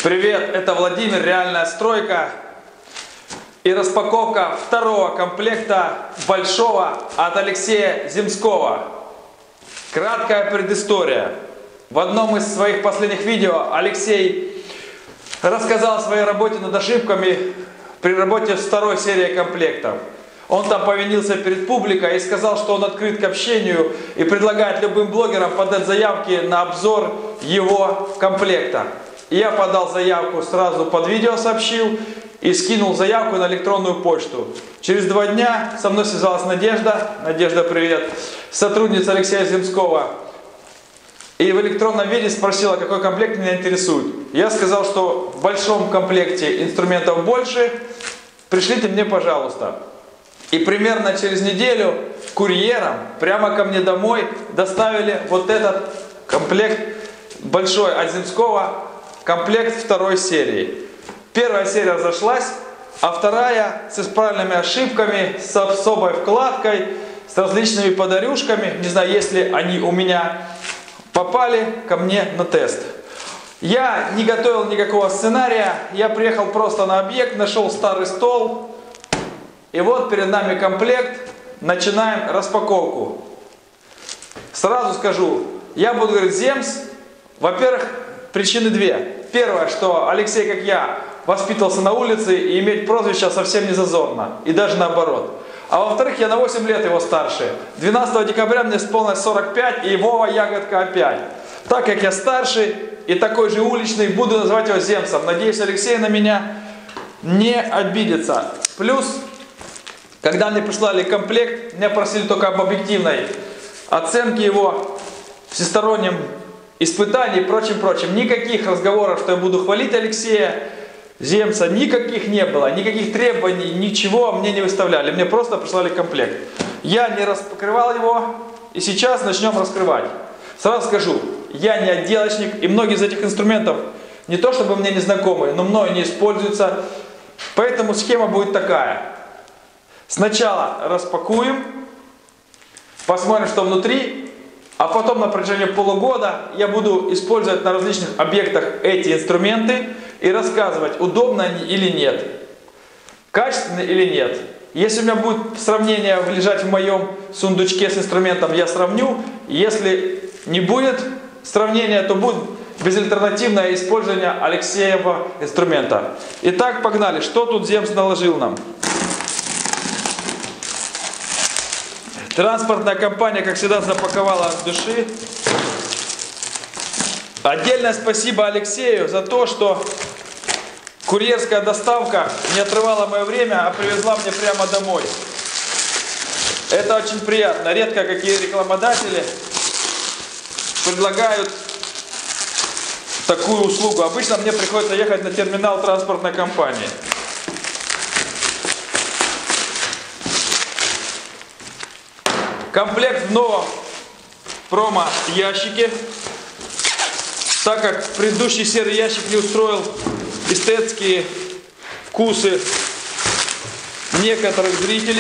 Привет, это Владимир, реальная стройка и распаковка второго комплекта большого от Алексея Земского. Краткая предыстория. В одном из своих последних видео Алексей рассказал о своей работе над ошибками при работе с второй серией комплектов. Он там повинился перед публикой и сказал, что он открыт к общению и предлагает любым блогерам подать заявки на обзор его комплекта. И я подал заявку, сразу под видео сообщил и скинул заявку на электронную почту. Через 2 дня со мной связалась Надежда. Надежда, привет. Сотрудница Алексея Земского. И в электронном виде спросила, какой комплект меня интересует. Я сказал, что в большом комплекте инструментов больше. Пришлите мне, пожалуйста. И примерно через неделю курьером прямо ко мне домой доставили вот этот комплект большой от Земского. Комплект второй серии. Первая серия разошлась, а вторая с исправленными ошибками, с особой вкладкой, с различными подарюшками. Не знаю, если они у меня попали ко мне на тест. Я не готовил никакого сценария, я приехал просто на объект, нашел старый стол. И вот перед нами комплект, начинаем распаковку. Сразу скажу, я буду говорить Земс. Во-первых, причины 2. Первое, что Алексей, как я, воспитывался на улице, и иметь прозвище совсем не зазорно. И даже наоборот. А во-вторых, я на 8 лет его старше. 12 декабря мне исполнилось 45, и Вова ягодка опять. Так как я старший и такой же уличный, буду называть его Земсом. Надеюсь, Алексей на меня не обидится. Плюс, когда мне прислали комплект, меня просили только об объективной оценке его, всестороннем испытаний и прочим. Никаких разговоров, что я буду хвалить Алексея Земса, никаких не было, никаких требований, ничего мне не выставляли. Мне просто прислали комплект. Я не раскрывал его, и сейчас начнем раскрывать. Сразу скажу, я не отделочник, и многие из этих инструментов не то чтобы мне не знакомы, но мною не используются. Поэтому схема будет такая. Сначала распакуем, посмотрим, что внутри. А потом на протяжении полугода я буду использовать на различных объектах эти инструменты и рассказывать, удобно они или нет, качественны или нет. Если у меня будет сравнение лежать в моем сундучке с инструментом, я сравню. Если не будет сравнения, то будет безальтернативное использование Алексеева инструмента. Итак, погнали. Что тут Земс наложил нам? Транспортная компания, как всегда, запаковала от души. Отдельное спасибо Алексею за то, что курьерская доставка не отрывала мое время, а привезла мне прямо домой. Это очень приятно. Редко какие рекламодатели предлагают такую услугу. Обычно мне приходится ехать на терминал транспортной компании. Комплект в новом промо-ящике, так как предыдущий серый ящик не устроил эстетские вкусы некоторых зрителей.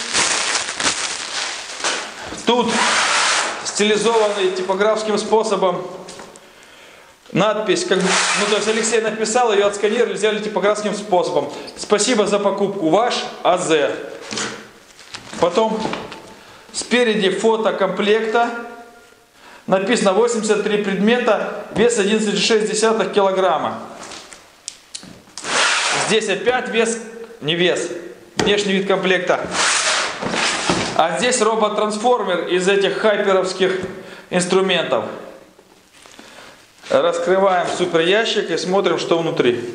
Тут стилизованный типографским способом надпись, то есть Алексей написал, ее отсканировали, сделали типографским способом. Спасибо за покупку, ваш АЗ. Потом спереди фото комплекта. Написано 83 предмета, вес 11,6 килограмма. Здесь опять вес, не вес, внешний вид комплекта. А здесь робот-трансформер из этих хайперовских инструментов. Раскрываем супер ящик и смотрим, что внутри.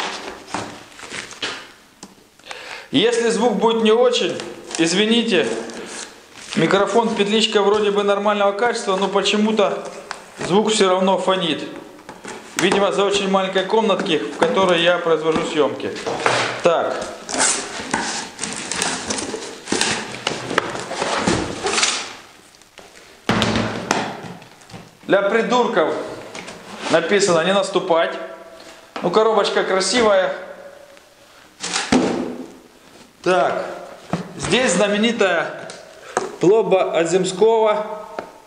Если звук будет не очень, извините. Микрофон петличка вроде бы нормального качества, но почему-то звук все равно фонит. Видимо, за очень маленькой комнатки, в которой я произвожу съемки. Так. Для придурков написано не наступать. Ну, коробочка красивая. Так. Здесь знаменитая пломба от Земского,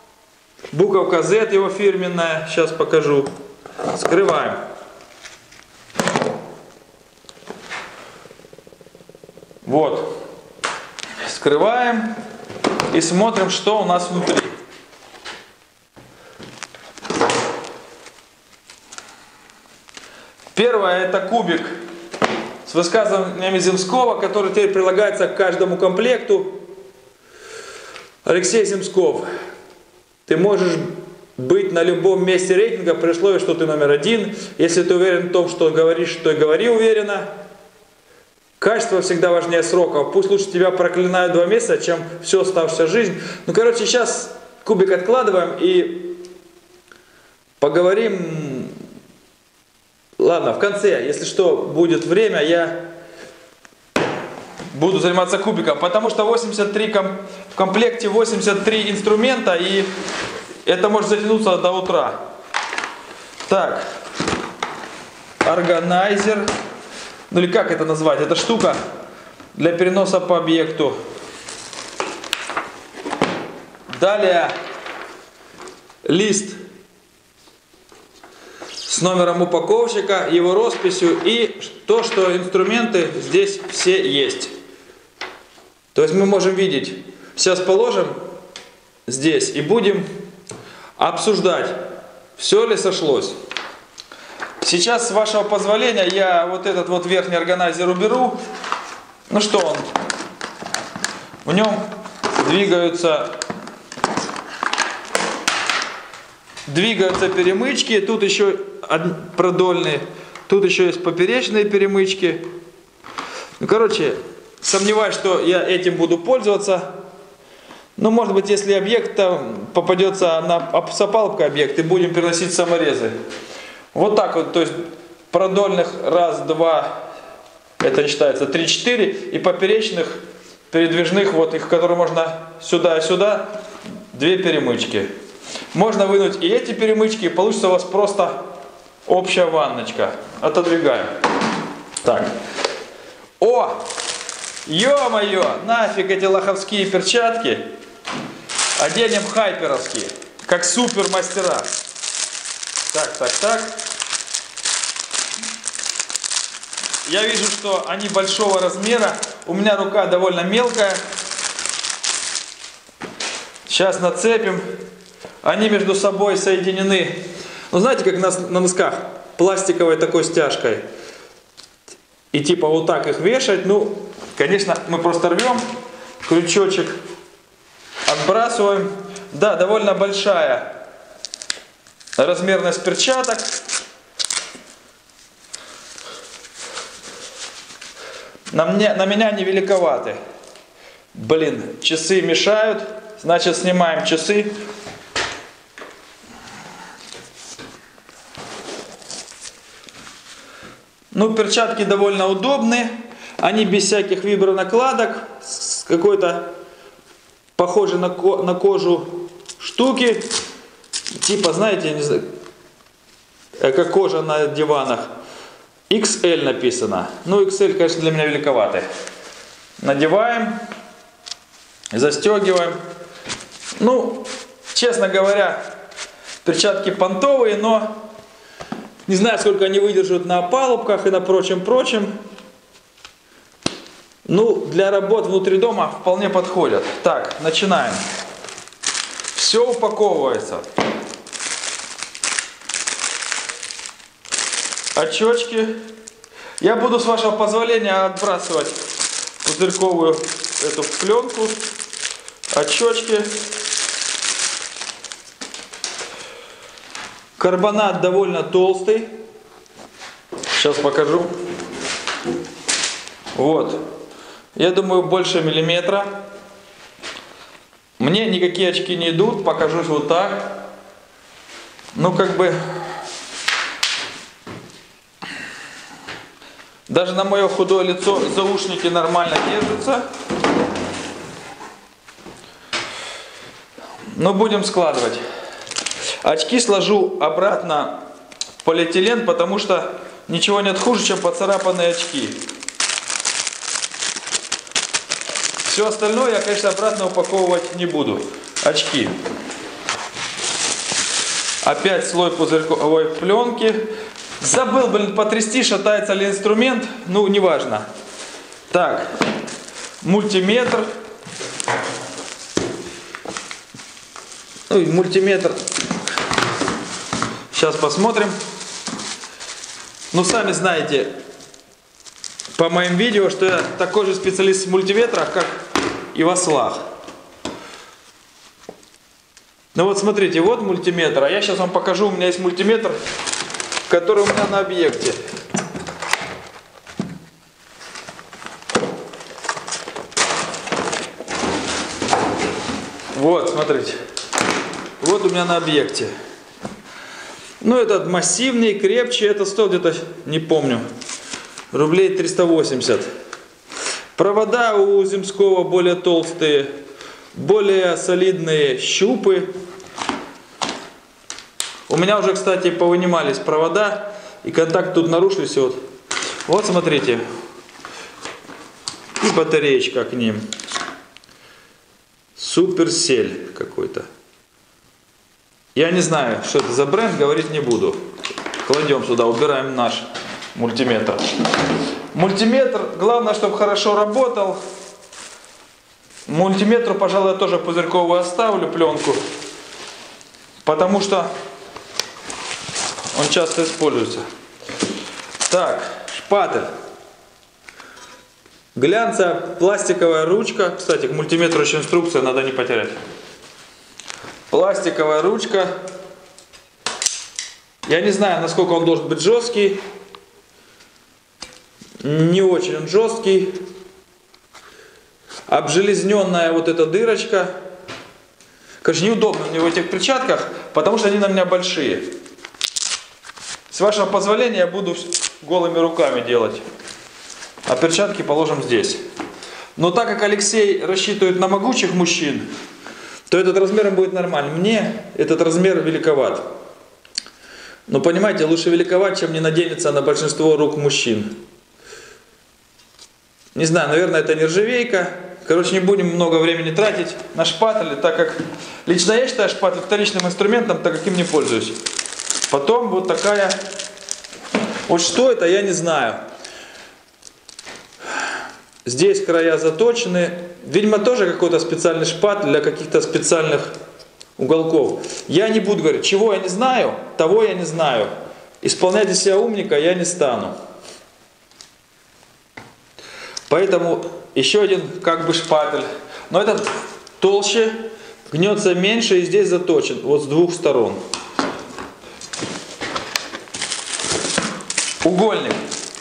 буковка Z его фирменная, сейчас покажу. Скрываем. Вот. Скрываем и смотрим, что у нас внутри. Первое — это кубик с высказываниями Земского, который теперь прилагается к каждому комплекту. Алексей Земсков: ты можешь быть на любом месте рейтинга при условии, что ты номер один. Если ты уверен в том, что говоришь, то и говори уверенно. Качество всегда важнее сроков. Пусть лучше тебя проклинают 2 месяца, чем всю оставшуюся жизнь. Ну, короче, сейчас кубик откладываем и поговорим. Ладно, в конце, если что, будет время, я буду заниматься кубиком, потому что в комплекте 83 инструмента, и это может затянуться до утра. Так, органайзер, ну или как это назвать, это штука для переноса по объекту. Далее лист с номером упаковщика, его росписью и то, что инструменты здесь все есть. То есть мы можем видеть. Сейчас положим здесь и будем обсуждать, все ли сошлось. Сейчас, с вашего позволения, я вот этот вот верхний органайзер уберу. Ну что он? В нем двигаются перемычки. Тут еще продольные, тут еще есть поперечные перемычки. Ну, короче, сомневаюсь, что я этим буду пользоваться. Ну, может быть, если объект попадется с опалубкой объект, и будем переносить саморезы. Вот так вот, то есть продольных 1, 2, это не считается, 3, 4, и поперечных передвижных, вот их, которые можно сюда и сюда, 2 перемычки. Можно вынуть и эти перемычки, и получится у вас просто общая ванночка. Отодвигаем. Так. О! Ё-моё! Нафиг эти лоховские перчатки. Оденем хайперовские. Как супер мастера. Так. Я вижу, что они большого размера. У меня рука довольно мелкая. Сейчас нацепим. Они между собой соединены. Ну, знаете, как на носках, пластиковой такой стяжкой. И типа вот так их вешать. Ну, конечно, мы просто рвем крючочек, отбрасываем. Да, довольно большая размерность перчаток. На меня они великоваты. Блин, часы мешают. Значит, снимаем часы. Ну, перчатки довольно удобные. Они без всяких вибронакладок. С какой-то похожей на кожу штуки. Типа, знаете, не знаю, как кожа на диванах. XL написано. Ну, XL, конечно, для меня великоватый. Надеваем. Застегиваем. Ну, честно говоря, перчатки понтовые, но не знаю, сколько они выдержат на опалубках и на прочем. Ну, для работ внутри дома вполне подходят. Так, начинаем. Все упаковывается. Очечки. Я буду, с вашего позволения, отбрасывать пузырьковую эту пленку. Очечки. Карбонат довольно толстый. Сейчас покажу. Вот. Я думаю, больше миллиметра. Мне никакие очки не идут. Покажусь вот так. Ну, как бы... Даже на мое худое лицо заушники нормально держатся. Но будем складывать. Очки сложу обратно в полиэтилен, потому что ничего нет хуже, чем поцарапанные очки. Все остальное я, конечно, обратно упаковывать не буду. Очки. Опять слой пузырьковой пленки. Забыл, блин, потрясти, шатается ли инструмент. Ну, неважно. Так. мультиметр. Ну и мультиметр. Сейчас посмотрим. Ну, сами знаете по моим видео, что я такой же специалист в мультиметрах, как и в ослах. Ну вот смотрите, вот мультиметр. А я сейчас вам покажу, у меня есть мультиметр, который у меня на объекте. Вот, смотрите. Вот у меня на объекте. Ну, этот массивный, крепче. Это стоил где-то, не помню, рублей 380. Провода у Земского более толстые, более солидные щупы. У меня уже, кстати, повынимались провода, и контакт тут нарушился. Вот смотрите. И батареечка к ним. Суперсель какой-то. Я не знаю, что это за бренд, говорить не буду. Кладем сюда, убираем наш мультиметр. Мультиметр, главное, чтобы хорошо работал. Мультиметру, пожалуй, я тоже пузырьковую оставлю, пленку. Потому что он часто используется. Так, шпатель. Глянцевая пластиковая ручка. Кстати, к мультиметру еще инструкция, надо не потерять. Пластиковая ручка. Я не знаю, насколько он должен быть жесткий. Не очень он жесткий. Обжелезненная вот эта дырочка. Конечно, неудобно мне в этих перчатках, потому что они на меня большие. С вашего позволения я буду голыми руками делать. А перчатки положим здесь. Но так как Алексей рассчитывает на могучих мужчин, то этот размер будет нормальный. Мне этот размер великоват. Но понимаете, лучше великоват, чем не наденется на большинство рук мужчин. Не знаю, наверное, это нержавейка. Короче, не будем много времени тратить на шпатели, так как лично я считаю шпатель вторичным инструментом, так как им не пользуюсь. Потом вот такая... Вот что это, я не знаю. Здесь края заточены. Видимо, тоже какой-то специальный шпатель для каких-то специальных уголков. Я не буду говорить, чего я не знаю, того я не знаю. Исполнять из себя умника я не стану. Поэтому еще один как бы шпатель. Но этот толще, гнется меньше и здесь заточен. Вот с двух сторон. Угольник.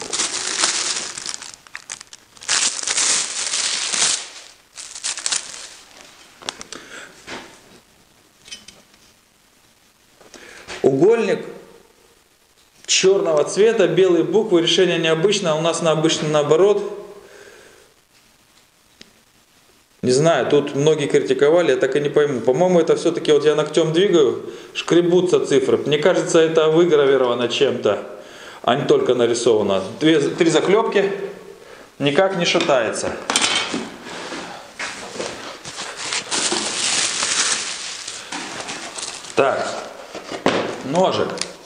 Угольник черного цвета, белые буквы, решение необычное, у нас на обычно наоборот. Не знаю, тут многие критиковали, я так и не пойму. По-моему, это все-таки, вот я ногтем двигаю, шкребутся цифры. Мне кажется, это выгравировано чем-то, а не только нарисовано. Три заклепки, никак не шатается. Так, ножик.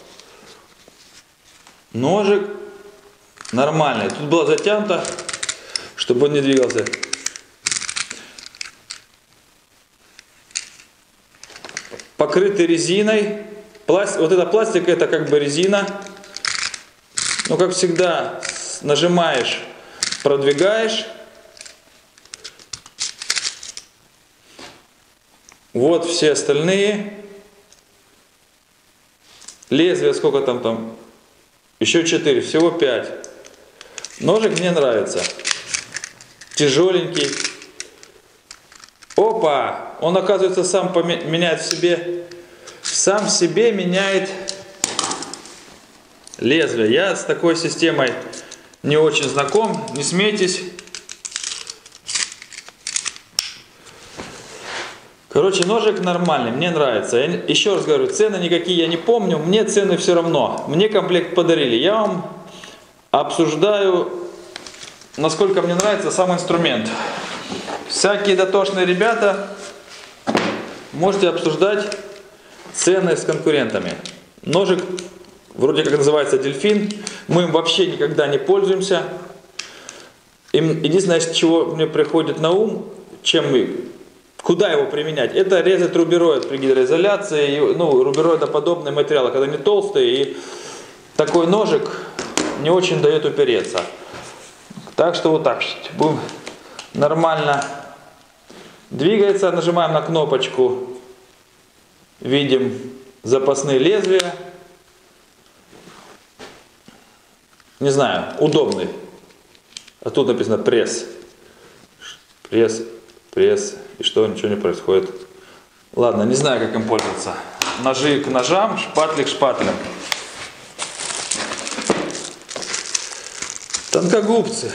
Ножик нормальный. Тут было затянуто, чтобы он не двигался. Покрытый резиной. Вот это пластик, это как бы резина. Ну, как всегда, нажимаешь, продвигаешь. Вот все остальные. Лезвие, сколько там? Еще 4, всего 5. Ножик мне нравится. Тяжеленький. Опа! Он, оказывается, сам меняет в себе, сам в себе меняет лезвие. Я с такой системой не очень знаком, не смейтесь. Короче, ножик нормальный, мне нравится. Я еще раз говорю, цены никакие я не помню, мне цены все равно. Мне комплект подарили. Я вам обсуждаю, насколько мне нравится сам инструмент. Всякие дотошные ребята, можете обсуждать цены с конкурентами. Ножик вроде как называется дельфин. Мы им вообще никогда не пользуемся. Единственное, с чего мне приходит на ум, куда его применять, это резать рубероид при гидроизоляции, ну, рубероидоподобные материалы, когда они толстые, и такой ножик не очень дает упереться. Так что вот так будем нормально двигается, нажимаем на кнопочку, видим запасные лезвия. Не знаю, удобный. А тут написано пресс. Пресс, пресс. И что, ничего не происходит. Ладно, не знаю, как им пользоваться. Ножи к ножам, шпатли к шпатлям. Тонкогубцы.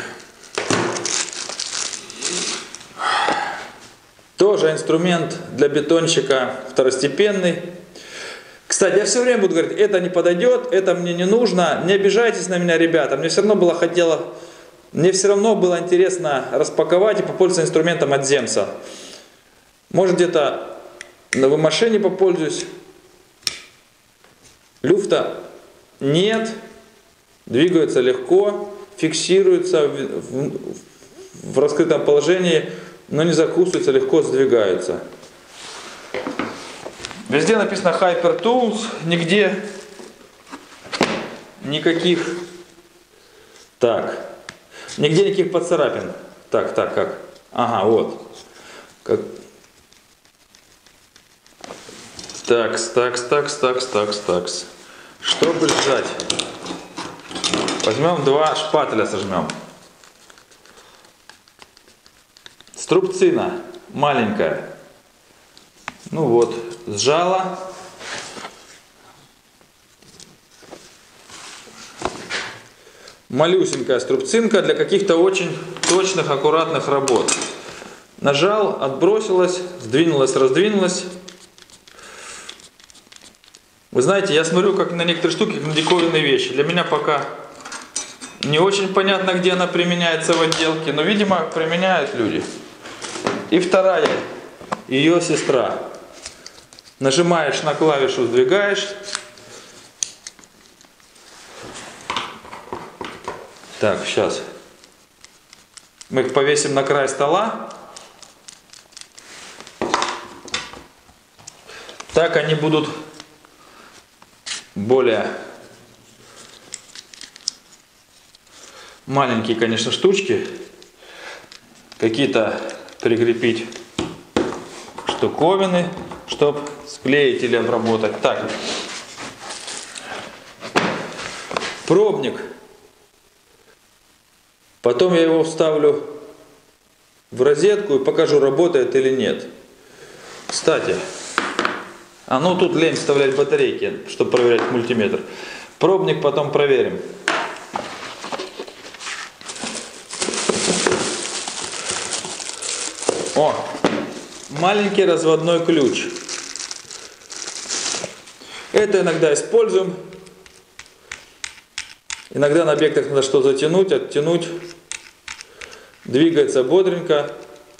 Тоже инструмент для бетонщика второстепенный. Кстати, я все время буду говорить, это не подойдет, это мне не нужно. Не обижайтесь на меня, ребята. Мне все равно было интересно распаковать и попользоваться инструментом от Земса. Может, где-то на машине попользуюсь. Люфта нет. Двигаются легко, фиксируются в раскрытом положении, но не закусываются, легко сдвигаются. Везде написано Hyper Tools, нигде никаких поцарапин. Так, как? Ага, вот. Такс. Чтобы сжать, возьмем 2 шпателя, сожмем. Струбцина маленькая. Ну вот, сжала. Малюсенькая струбцинка для каких-то очень точных, аккуратных работ. Нажал, отбросилась, сдвинулась, раздвинулась. Вы знаете, я смотрю как на некоторые штуки, как на диковинные вещи. Для меня пока не очень понятно, где она применяется в отделке, но, видимо, применяют люди. И вторая, ее сестра. Нажимаешь на клавишу, сдвигаешь. Так, сейчас. Мы их повесим на край стола. Так они будут более маленькие, конечно, штучки. Какие-то прикрепить штуковины, чтобы склеить или обработать. Так. Пробник. Потом я его вставлю в розетку и покажу, работает или нет. Кстати, тут лень вставлять батарейки, чтобы проверять мультиметр. Пробник потом проверим. Маленький разводной ключ. Это иногда используем. Иногда на объектах надо что затянуть, оттянуть. Двигается бодренько.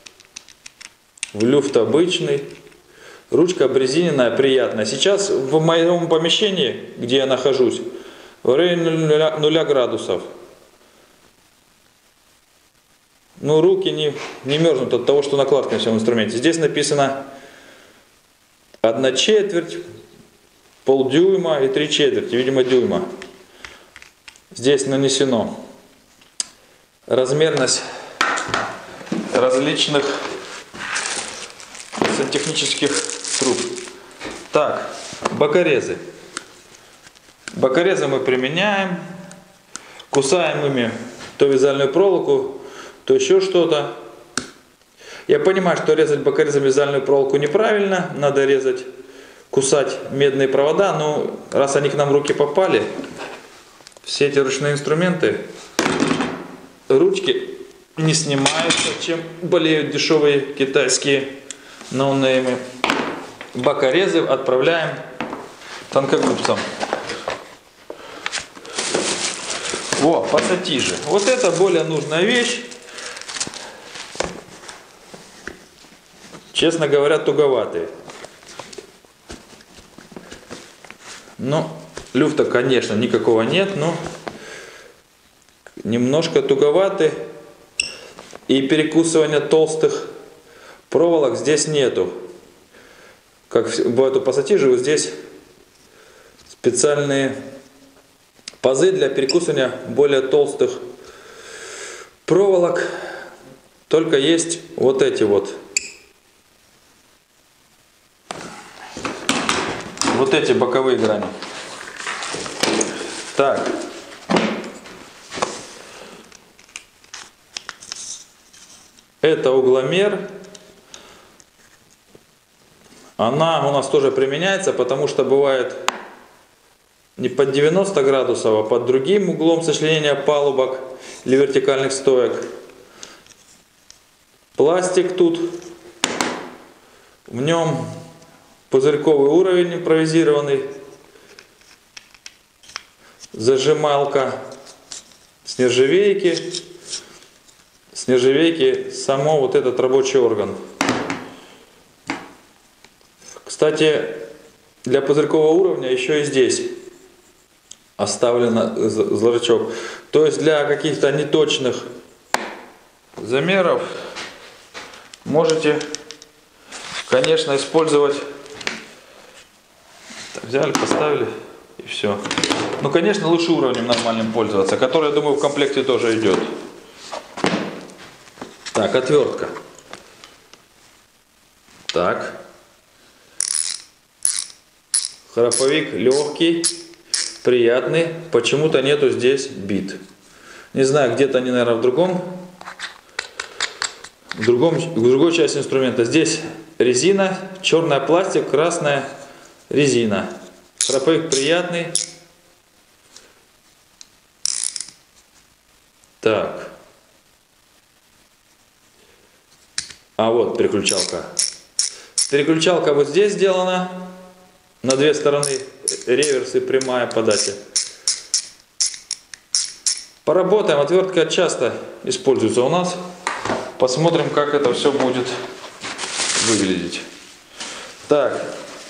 В люфт обычный. Ручка обрезиненная, приятная. Сейчас в моем помещении, где я нахожусь, в районе 0 градусов. Руки не мерзнут от того, что накладка на всем инструменте. Здесь написано 1/4, полдюйма и 3/4, видимо, дюйма. Здесь нанесено размерность различных сантехнических труб. Так, бокорезы. Бокорезы мы применяем, кусаем ими то вязальную проволоку, то еще что-то. Я понимаю, что резать бокорезом вязальную проволоку неправильно, надо кусать медные провода, но раз они к нам в руки попали, все эти ручные инструменты, ручки не снимаются, чем болеют дешевые китайские ноунеймы. Бокорезы отправляем тонкогубцам. Пассатижи. Вот это более нужная вещь. Честно говоря, туговатые. Люфта, конечно, никакого нет, но немножко туговаты. и перекусывания толстых проволок здесь нету. Как бывает у пассатижей, здесь специальные пазы для перекусывания более толстых проволок. Только есть вот эти вот. Вот эти боковые грани. Так. Это угломер. Она у нас тоже применяется, потому что бывает не под 90 градусов, а под другим углом сочленения палубок или вертикальных стоек. Пластик тут. В нем пузырьковый уровень импровизированный. Зажималка с нержавейки. С нержавейки само вот этот рабочий орган. Кстати, для пузырькового уровня еще и здесь оставлен зложечок. То есть для каких-то неточных замеров можете, конечно, использовать. Так, взяли, поставили и все. Ну, конечно, лучше уровнем нормальным пользоваться, который, я думаю, в комплекте тоже идет. Так, отвертка. Так. Храповик легкий, приятный. Почему-то нету здесь бит. Не знаю, где-то они, наверное, в другой части инструмента. Здесь резина, черная пластик, красная резина. Храповик приятный. Так. А вот переключалка. Переключалка вот здесь сделана. На две стороны реверс и прямая подача. Поработаем. Отвертка часто используется у нас. Посмотрим, как это все будет выглядеть. Так.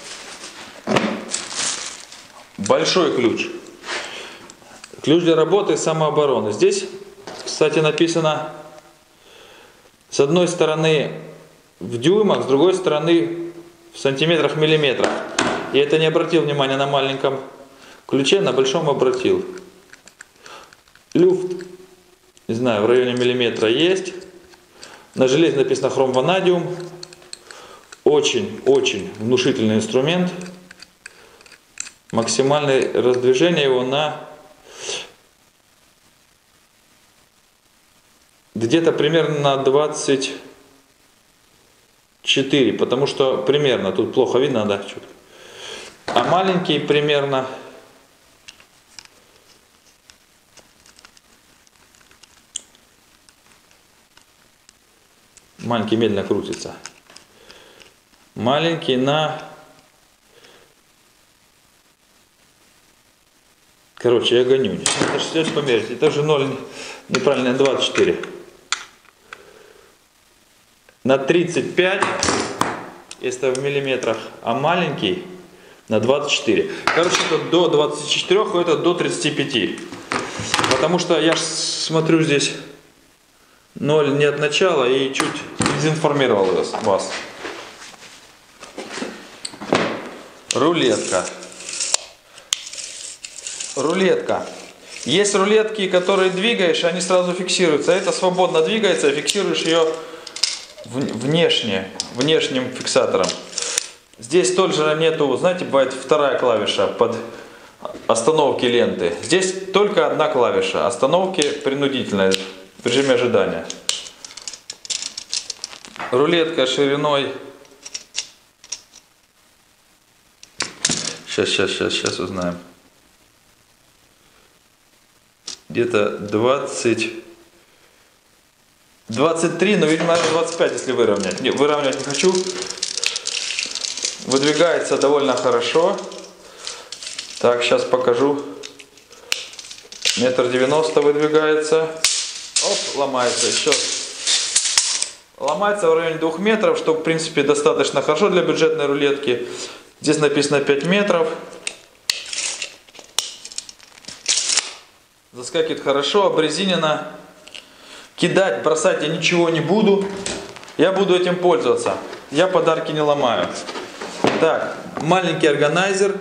Большой ключ. Ключ для работы и самообороны. Здесь, кстати, написано с одной стороны в дюймах, с другой стороны в сантиметрах, миллиметрах. Я это не обратил внимания на маленьком ключе, на большом обратил. Люфт, не знаю, в районе миллиметра есть. На железе написано хром ванадиум. Очень внушительный инструмент. Максимальное раздвижение его на где-то примерно на 24, потому что примерно, тут плохо видно, да, четко. А маленький примерно маленький медленно крутится. Маленький на... Короче, я гоню. Сейчас померить. Это же 0, неправильно, 24. На 35, если в миллиметрах, а маленький на 24. Короче, это до 24, а это до 35. Потому что я смотрю здесь 0 не от начала и чуть дезинформировал вас. Рулетка. Рулетка. Есть рулетки, которые двигаешь, они сразу фиксируются. Это свободно двигается, фиксируешь ее внешним фиксатором. Здесь тоже нету, знаете, бывает вторая клавиша под остановки ленты. Здесь только одна клавиша. Остановки принудительной в режиме ожидания. Рулетка шириной. Сейчас узнаем. Где-то 23, но, видимо, 25, если выровнять. Не, выравнивать не хочу. Выдвигается довольно хорошо. Так, сейчас покажу. 1,90 м выдвигается. Оп, ломается еще. Ломается в районе 2 метров, что, в принципе, достаточно хорошо для бюджетной рулетки. Здесь написано 5 метров. Заскакивает хорошо, обрезинена. Кидать, бросать я ничего не буду. Я буду этим пользоваться. Я подарки не ломаю. Так, маленький органайзер.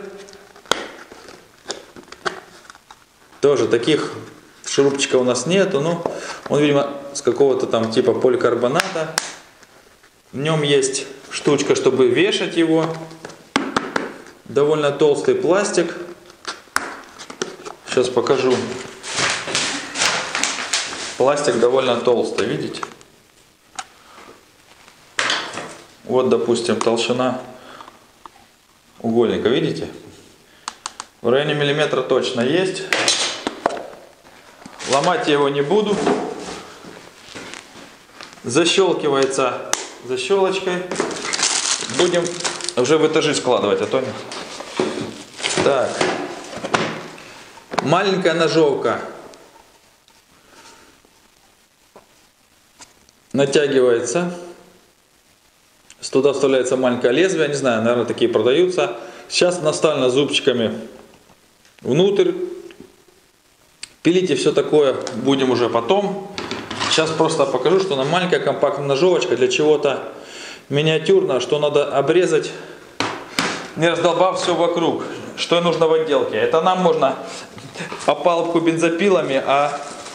Тоже таких шурупчиков у нас нету. Ну, он, видимо, с какого-то там типа поликарбоната. В нем есть штучка, чтобы вешать его. Довольно толстый пластик. Сейчас покажу. Пластик довольно толстый, видите? Вот, допустим, толщина угольника, видите? В районе миллиметра точно есть. Ломать я его не буду. Защелкивается защелочкой. Будем уже в этажи складывать, а то не. Так. Маленькая ножовка. Натягивается. Туда вставляется маленькое лезвие. Не знаю, наверное, такие продаются. Сейчас наставлено зубчиками внутрь. Пилить и все такое будем уже потом. Сейчас просто покажу, что она маленькая компактная ножовочка для чего-то миниатюрного, что надо обрезать, не раздолбав все вокруг. Что нужно в отделке? Это нам можно опалубку бензопилами, а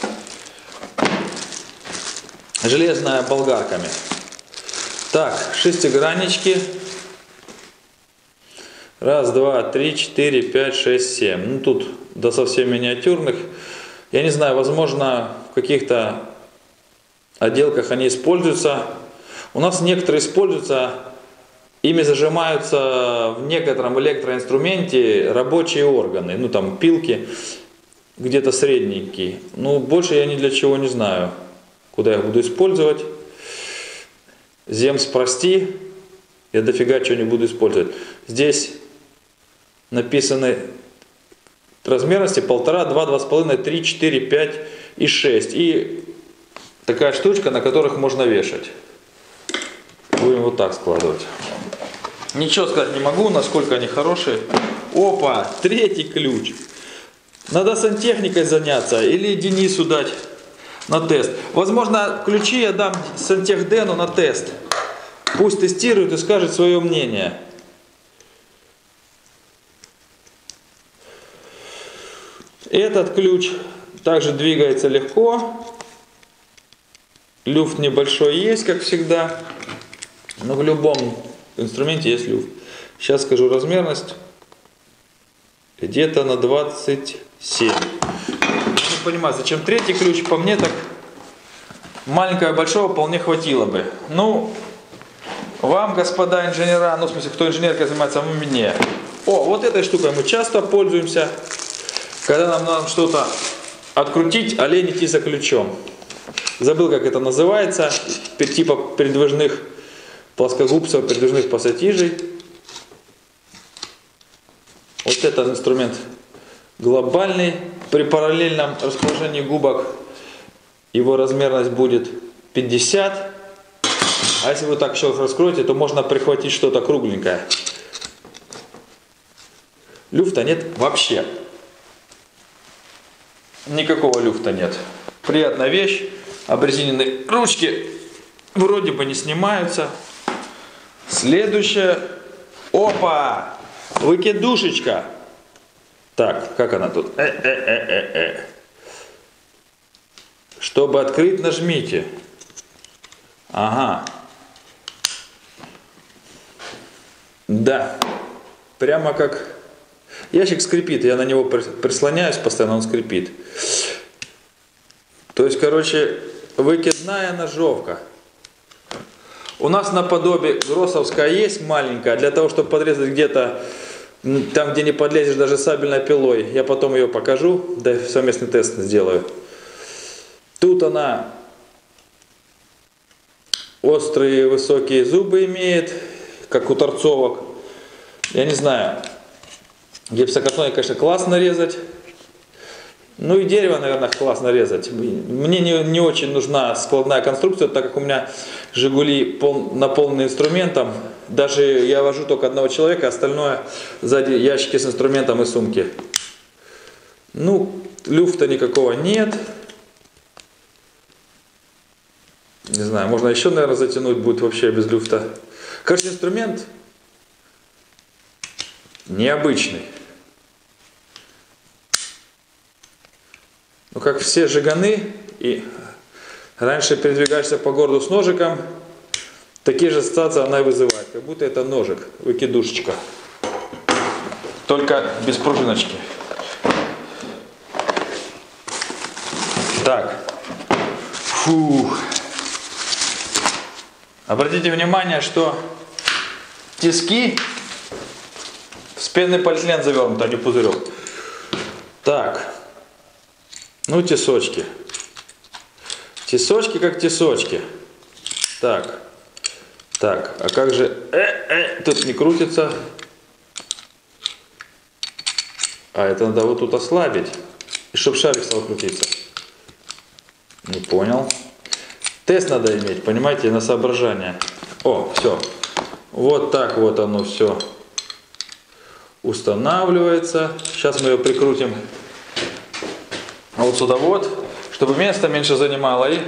железная болгарками. Так, шестиграннички. Раз, два, три, четыре, пять, шесть, семь. Ну тут до совсем миниатюрных. Я не знаю, возможно, в каких-то отделках они используются. У нас некоторые используются, ими зажимаются в некотором электроинструменте рабочие органы. Ну там пилки, где-то средненькие. Ну больше я ни для чего не знаю, куда я буду использовать. Земс, прости, я дофига чего не буду использовать. Здесь написаны размерности 1,5, 2, 2,5, 3, 4, 5 и 6. И такая штучка, на которых можно вешать. Будем вот так складывать. Ничего сказать не могу, насколько они хорошие. Опа, третий ключ. Надо сантехникой заняться или Денису дать на тест. Возможно, ключи я дам сантехдену на тест. Пусть тестирует и скажет свое мнение. Этот ключ также двигается легко. Люфт небольшой есть, как всегда. Но в любом инструменте есть люфт. Сейчас скажу размерность. Где-то на 27. Не понимаю, зачем третий ключ? По мне так маленького и большого вполне хватило бы. Ну, вам, господа инженера, ну в смысле, кто инженеркой занимается, мне. О, вот этой штукой мы часто пользуемся. Когда нам надо что-то открутить, а лень идти за ключом. Забыл, как это называется. Типа передвижных плоскогубцев, передвижных пассатижей. Вот этот инструмент глобальный. При параллельном расположении губок его размерность будет 50. А если вы так еще раскроете, то можно прихватить что-то кругленькое. Люфта нет вообще. Никакого люфта нет. Приятная вещь. Обрезиненные ручки вроде бы не снимаются. Следующее. Опа! Выкидушечка. Так, как она тут? Чтобы открыть, нажмите. Ага. Да. Прямо как... Ящик скрипит, я на него прислоняюсь постоянно, он скрипит. То есть, короче, выкидная ножовка. У нас наподобие гроссовская есть маленькая, для того, чтобы подрезать где-то, там, где не подлезешь даже сабельной пилой. Я потом ее покажу, да совместный тест сделаю. Тут она острые высокие зубы имеет, как у торцовок. Я не знаю, гипсокартоне, конечно, классно резать. Ну и дерево, наверное, классно резать. Мне не очень нужна складная конструкция, так как у меня Жигули наполнены инструментом. Даже я вожу только одного человека, остальное сзади ящики с инструментом и сумки. Ну, люфта никакого нет. Не знаю, можно еще, наверное, затянуть будет вообще без люфта. Короче, инструмент необычный. Ну, как все жиганы, и раньше передвигаешься по городу с ножиком, такие же ассоциации она и вызывает. Как будто это ножик, выкидушечка. Только без пружиночки. Так. Фух. Обратите внимание, что тиски в пенный полиэтилен завернут, а не пузырек. Так. Ну, тесочки. Тесочки как тесочки. Так. Так, а как же... тут не крутится. А, это надо вот тут ослабить. И чтобы шарик стал крутиться. Не понял. Тест надо иметь, понимаете, на соображение. О, все. Вот так вот оно все устанавливается. Сейчас мы ее прикрутим вот сюда вот, чтобы место меньше занимало. И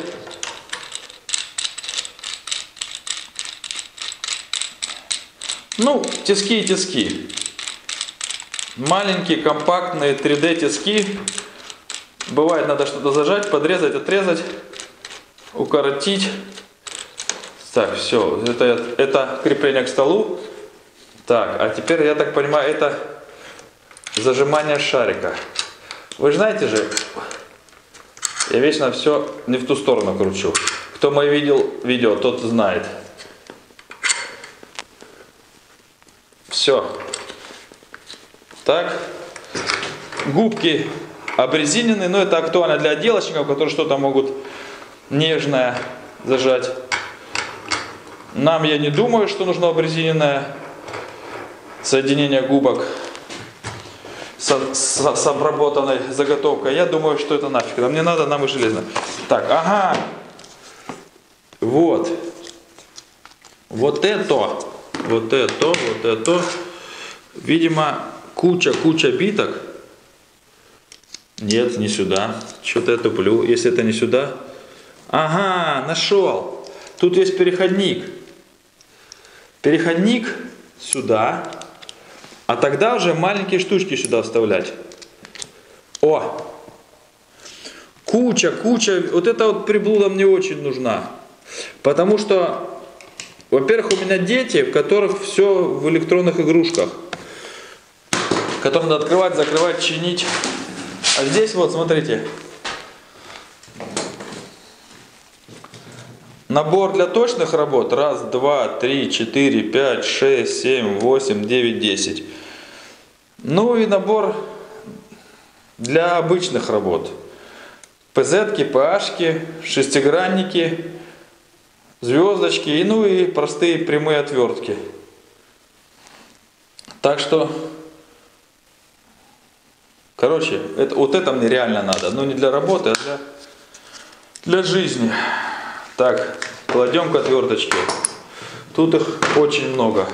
ну, тиски и тиски. Маленькие, компактные 3D тиски. Бывает, надо что-то зажать, подрезать, отрезать, укоротить. Так, все, это крепление к столу. Так, а теперь, я так понимаю, это зажимание шарика. Вы же знаете же, я вечно все не в ту сторону кручу. Кто мой видел видео, тот знает. Все. Так. Губки обрезиненные, но это актуально для отделочников, которые что-то могут нежное зажать. Нам, я не думаю, что нужно обрезиненное соединение губок с обработанной заготовкой. Я думаю, что это нафиг. Нам не надо, нам и железно. Так, ага. Вот. Вот это. Видимо, куча биток. Нет, не сюда. Что-то я туплю. Если это не сюда. Ага, нашел. Тут есть переходник. Переходник сюда. А тогда уже маленькие штучки сюда вставлять. О! Куча. Вот эта вот приблуда мне очень нужна. Потому что, во-первых, у меня дети, в которых все в электронных игрушках. Которые надо открывать, закрывать, чинить. А здесь вот, смотрите. Набор для точных работ. 1, 2, 3, 4, 5, 6, 7, 8, 9, 10. Ну и набор для обычных работ. ПЗ-ки, PH-ки, шестигранники, звездочки, и ну и простые прямые отвертки. Так что, короче, вот это мне реально надо. Но не для работы, а для жизни. Так, кладем к отверточке. Тут их очень много.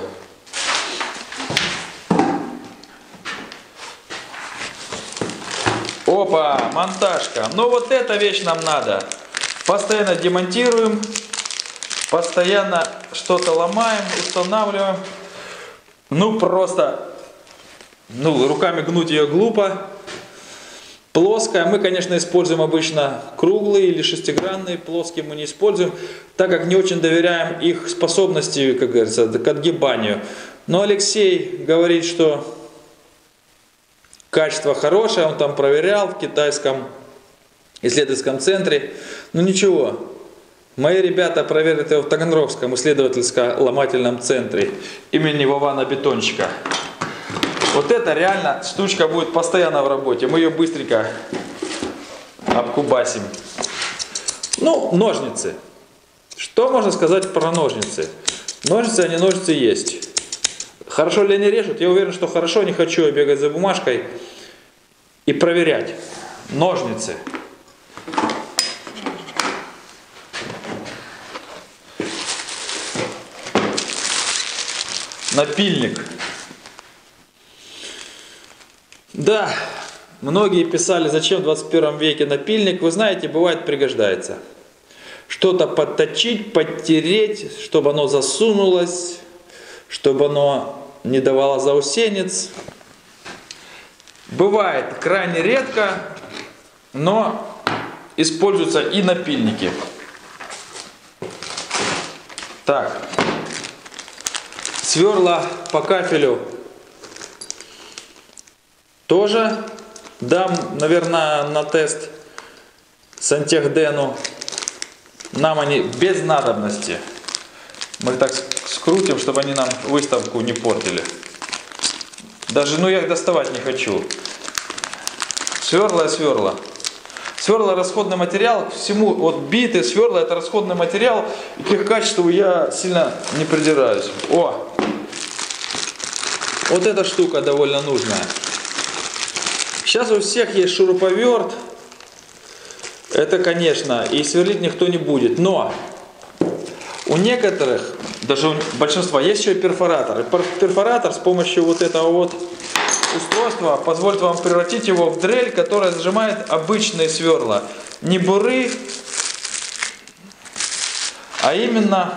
Опа, монтажка. Ну вот эта вещь нам надо. Постоянно демонтируем. Постоянно что-то ломаем, устанавливаем. Ну просто, руками гнуть ее глупо. Плоская. Мы, конечно, используем обычно круглые или шестигранные. Плоские мы не используем, так как не очень доверяем их способности, как говорится, к отгибанию. Но Алексей говорит, что качество хорошее, он там проверял в китайском исследовательском центре. Ну ничего, мои ребята проверят его в Таганрогском исследовательско-ломательном центре имени Вована Бетончика. Вот эта реально штучка будет постоянно в работе. Мы ее быстренько обкубасим. Ну, ножницы. Что можно сказать про ножницы? Ножницы, они ножницы есть. Хорошо ли они режут? Я уверен, что хорошо. Не хочу я бегать за бумажкой и проверять. Ножницы. Напильник. Да, многие писали, зачем в 21 веке напильник. Вы знаете, бывает пригождается. что-то подточить, подтереть, чтобы оно засунулось, чтобы оно не давало заусенец. Бывает крайне редко, но используются и напильники. Так, сверла по кафелю тоже дам, наверное, на тест Сантехдену. Нам они без надобности. Мы так скрутим, чтобы они нам выставку не портили. Даже, я их доставать не хочу. Сверла и сверла. Сверла расходный материал. Всему, вот биты, сверла это расходный материал. И к их качеству я сильно не придираюсь. О! Вот эта штука довольно нужная. Сейчас у всех есть шуруповерт. Это, конечно, и сверлить никто не будет. Но у некоторых, даже у большинства, есть еще и перфоратор. И перфоратор с помощью вот этого вот устройства позволит вам превратить его в дрель, которая сжимает обычные сверла. Не буры, а именно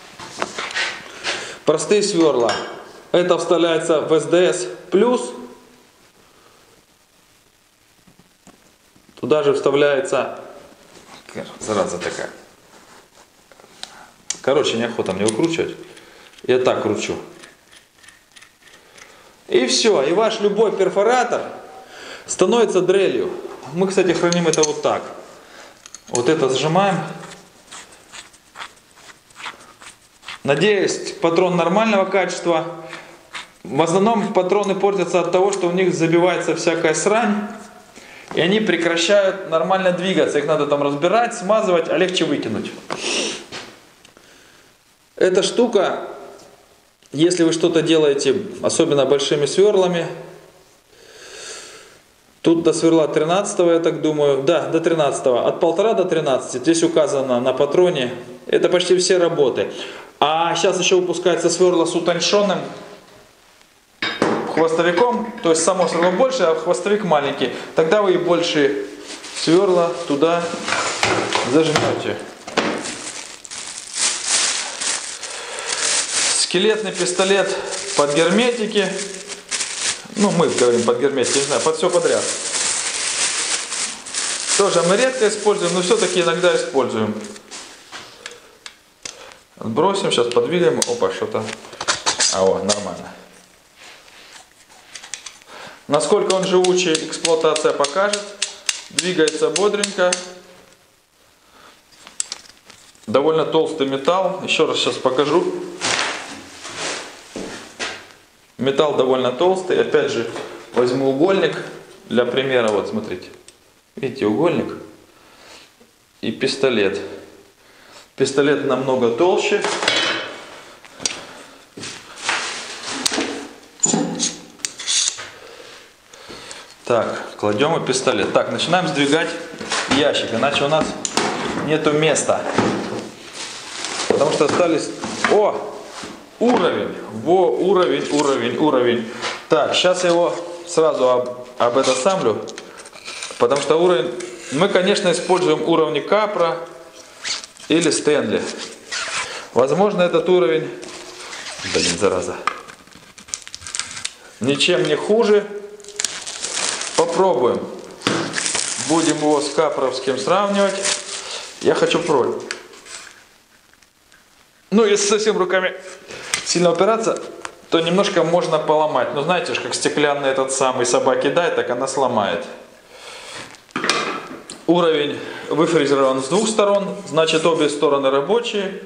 простые сверла. Это вставляется в СДС плюс. Туда же вставляется, зараза такая. Короче, неохота мне выкручивать. Я так кручу. И все. И ваш любой перфоратор становится дрелью. Мы, кстати, храним это вот так. Вот это сжимаем. Надеюсь, патрон нормального качества. В основном патроны портятся от того, что у них забивается всякая срань. И они прекращают нормально двигаться. Их надо там разбирать, смазывать, а легче выкинуть. Эта штука, если вы что-то делаете, особенно большими сверлами, тут до сверла 13, я так думаю, да, до 13, от 1,5 до 13, здесь указано на патроне, это почти все работы. А сейчас еще выпускается сверло с утонченным хвостовиком, то есть само сверло больше, а хвостовик маленький. Тогда вы и больше сверла туда зажмете. Скелетный пистолет под герметики. Мы говорим под герметики, не знаю, под все подряд. Тоже мы редко используем, но все-таки иногда используем. Отбросим, сейчас подвигаем. Опа, что-то. Нормально. Насколько он живучий, эксплуатация покажет. Двигается бодренько. Довольно толстый металл. Еще раз сейчас покажу. Металл довольно толстый. Опять же, возьму угольник. Для примера, вот смотрите. Видите, угольник и пистолет. Пистолет намного толще. Так, кладем и пистолет. Так, начинаем сдвигать ящик, иначе у нас нету места. Потому что остались... Уровень. Уровень. Так, сейчас я его сразу обедосамлю. Потому что уровень... Мы, конечно, используем уровни Капра или Стэнли. Возможно, этот уровень... зараза. Ничем не хуже. Попробуем. Будем его с капровским сравнивать. Я хочу пробовать. Если совсем руками сильно упираться, то немножко можно поломать. Но знаете, как стеклянный этот самый собаки дай, так она сломает. Уровень выфрезерован с двух сторон, значит обе стороны рабочие.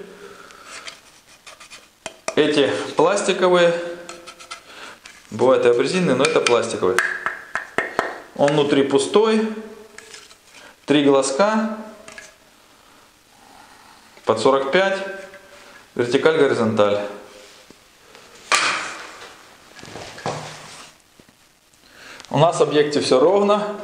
Эти пластиковые. Бывают и абразивные, но это пластиковые. Он внутри пустой. 3 глазка. Под 45. Вертикаль, горизонталь. У нас в объекте все ровно.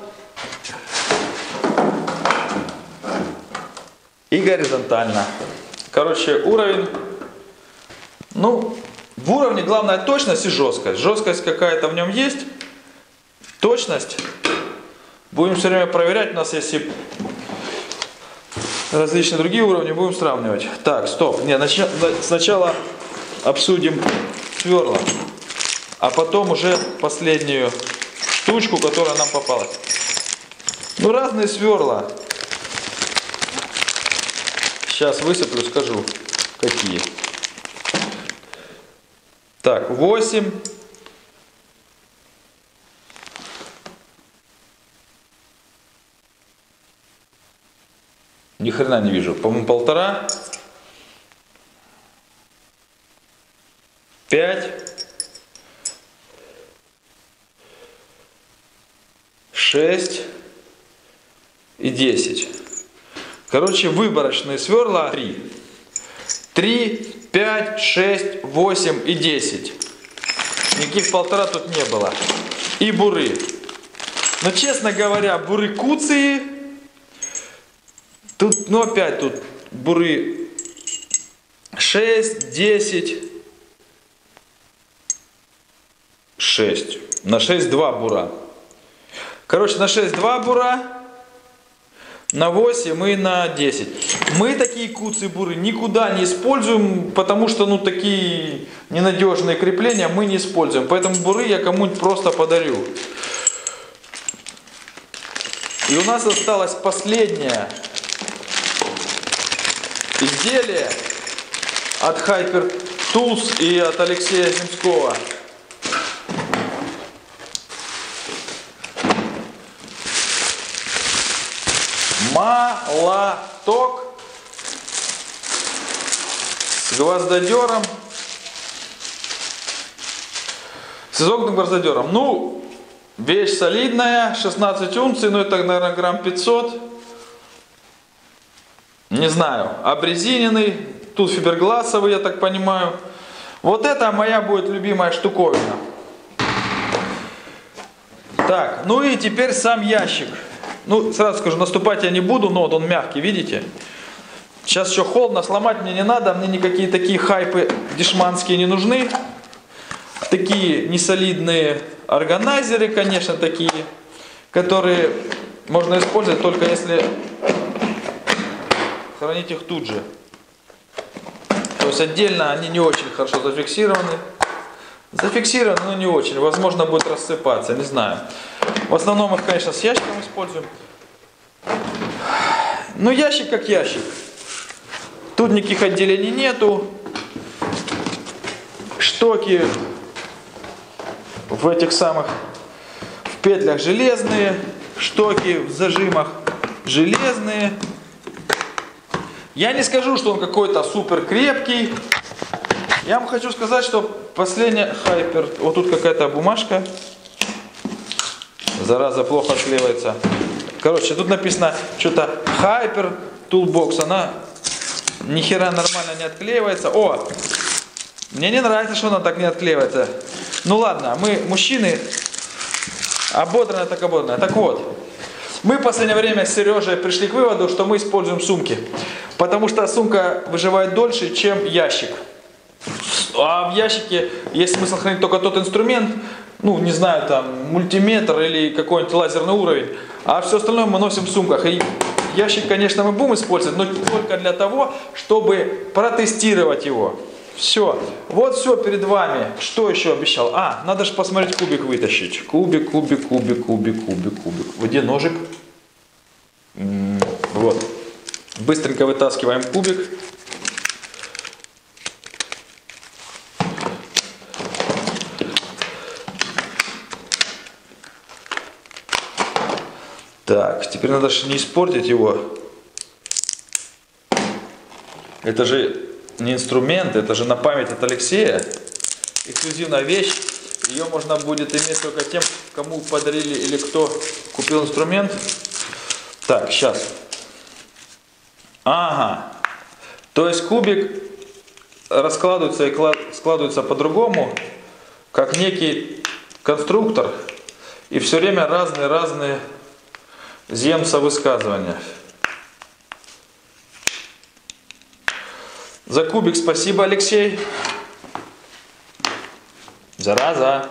И горизонтально. Короче, уровень. В уровне главная точность и жесткость. Жесткость какая-то в нем есть. Точность. Будем все время проверять. У нас есть и различные другие уровни, будем сравнивать. Так, стоп. Не, сначала обсудим сверла, а потом уже последнюю штучку, которая нам попалась. Ну, разные сверла. Сейчас высыплю, скажу, какие. Так, 8. Ни хрена не вижу. По-моему, 1,5. 5. 6 и 10. Короче, выборочные сверла 3. 3, 5, 6, 8 и 10. Никаких 1,5 тут не было. И буры. Но, честно говоря, буры куции. Тут, ну опять тут буры 6, 10, 6. На 6 2 бура. Короче, на 6 2 бура, на 8 и на 10. Мы такие куцы буры никуда не используем, потому что ну такие ненадежные крепления мы не используем. Поэтому буры я кому-нибудь просто подарю. И у нас осталось последнее изделие от Hyper Tools и от Алексея Земского. Молоток с гвоздодером. С изогнутым гвоздодером. Ну, вещь солидная, 16 унций, ну это, наверное, грамм 500. Не знаю, обрезиненный, тут фибергласовый, я так понимаю. Вот это моя будет любимая штуковина. Так, ну и теперь сам ящик. Ну, сразу скажу, наступать я не буду, но вот он мягкий, видите? Сейчас еще холодно, сломать мне не надо, мне никакие такие хайпы дешманские не нужны. Такие несолидные органайзеры, конечно, такие, которые можно использовать только если хранить их тут же. То есть отдельно они не очень хорошо зафиксированы. Зафиксированы, но не очень. Возможно, будет рассыпаться, не знаю. В основном их, конечно, с ящиком используем. Ну, ящик как ящик. Тут никаких отделений нету. Штоки в этих самых в петлях железные. Штоки в зажимах железные. Я не скажу, что он какой-то супер крепкий. Я вам хочу сказать, что последняя Hyper, вот тут какая-то бумажка. Зараза, плохо отклеивается. Короче, тут написано что-то Hyper Toolbox. Она ни хера нормально не отклеивается. О! Мне не нравится, что она так не отклеивается. Ну ладно, мы мужчины. Ободранная так ободранная. Так вот. Мы в последнее время с Сережей пришли к выводу, что мы используем сумки. Потому что сумка выживает дольше, чем ящик. А в ящике есть смысл хранить только тот инструмент, ну, не знаю, там, мультиметр или какой-нибудь лазерный уровень. А все остальное мы носим в сумках. И ящик, конечно, мы будем использовать, но только для того, чтобы протестировать его. Все. Вот все перед вами. Что еще обещал? А, надо же посмотреть, кубик вытащить. Кубик. Где ножик? Вот. Быстренько вытаскиваем кубик. Так, теперь надо же не испортить его. Это же не инструмент, это же на память от Алексея. Эксклюзивная вещь. Ее можно будет иметь только тем, кому подарили или кто купил инструмент. Так, сейчас. Ага. То есть кубик раскладывается и складывается по-другому, как некий конструктор. И все время разные земца высказывания. За кубик спасибо, Алексей. Зараза.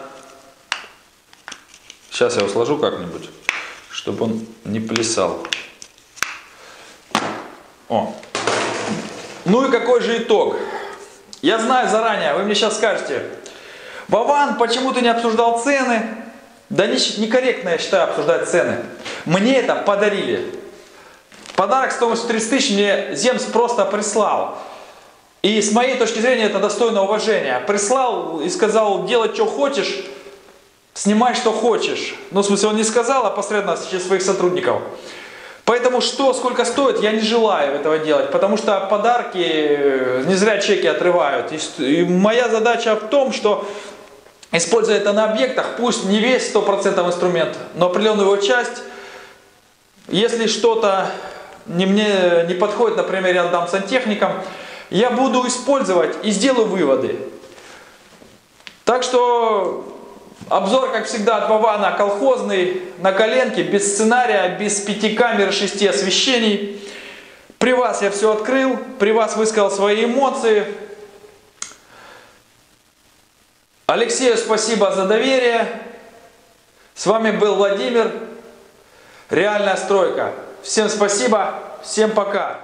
Сейчас я его сложу как-нибудь, чтобы он не плясал. О. Ну и какой же итог? Я знаю заранее, вы мне сейчас скажете: Вован, почему ты не обсуждал цены? Да некорректно, я считаю, обсуждать цены. Мне это подарили. Подарок стоимостью 30 тысяч мне Земс просто прислал. И с моей точки зрения это достойно уважения. Прислал и сказал: делай, что хочешь, снимай, что хочешь. Ну, в смысле, он не сказал, а посредством через своих сотрудников. Поэтому что, сколько стоит, я не желаю этого делать. Потому что подарки, не зря чеки отрывают. И моя задача в том, что, используя это на объектах, пусть не весь 100% инструмент, но определенную его часть, если что-то мне не подходит, например, я отдам сантехникам, я буду использовать и сделаю выводы. Так что обзор, как всегда, от Вована колхозный, на коленке, без сценария, без 5 камер, 6 освещений. При вас я все открыл, при вас высказал свои эмоции. Алексею спасибо за доверие. С вами был Владимир. Реальная стройка. Всем спасибо, всем пока.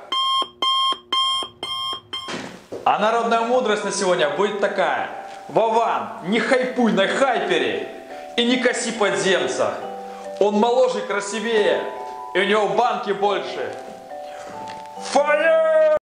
А народная мудрость на сегодня будет такая: Вован, не хайпуй на хайпере и не коси под Земса. Он моложе и красивее, и у него банки больше. Фаер!